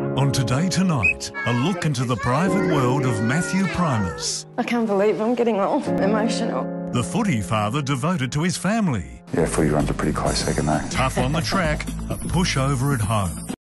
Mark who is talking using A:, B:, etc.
A: On Today Tonight, a look into the private world of Matthew Primus.
B: I can't believe I'm getting all emotional.
A: The footy father devoted to his family.
C: Yeah, footy runs a pretty close second, though.
A: Tough on the track, a pushover at home.